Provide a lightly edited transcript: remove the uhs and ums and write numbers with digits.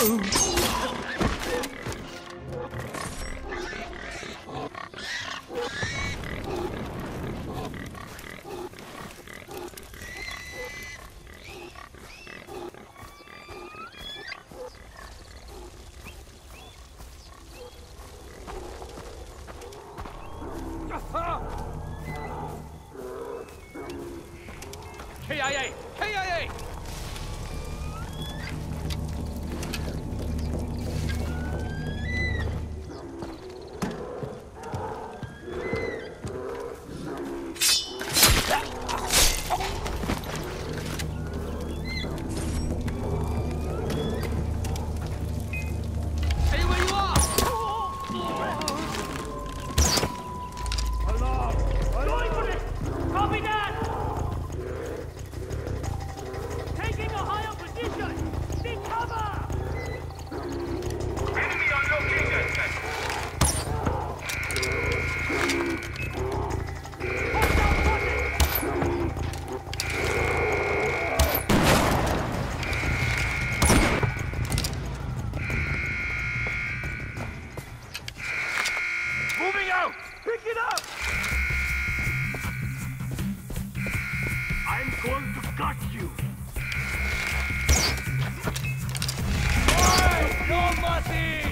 KIA! KIA! Stay where you are! Going for it! Copy that! Taking a higher position! Take cover! Enemy on location. Moving out! Pick it up! I'm going to gut you! Go, Marty!